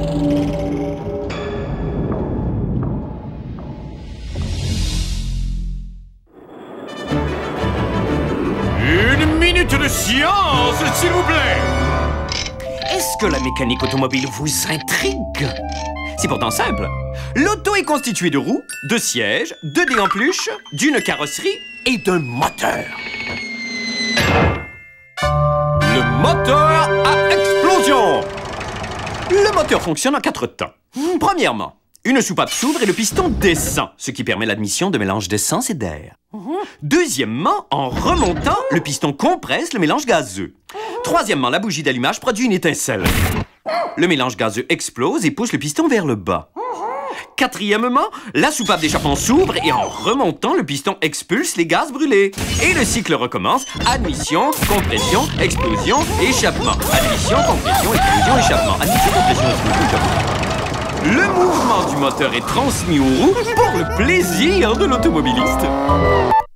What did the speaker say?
Une minute de science, s'il vous plaît! Est-ce que la mécanique automobile vous intrigue? C'est pourtant simple. L'auto est constituée de roues, de sièges, de dés en peluche, d'une carrosserie et d'un moteur. Le moteur à explosion! Le moteur fonctionne en 4 temps. Premièrement, une soupape s'ouvre et le piston descend, ce qui permet l'admission de mélange d'essence et d'air. Deuxièmement, en remontant, le piston compresse le mélange gazeux. Troisièmement, la bougie d'allumage produit une étincelle. Le mélange gazeux explose et pousse le piston vers le bas. Quatrièmement, la soupape d'échappement s'ouvre et en remontant, le piston expulse les gaz brûlés. Et le cycle recommence. Admission, compression, explosion, échappement. Admission, compression, explosion, échappement. Admission, compression, explosion, échappement. Le mouvement du moteur est transmis aux roues pour le plaisir de l'automobiliste.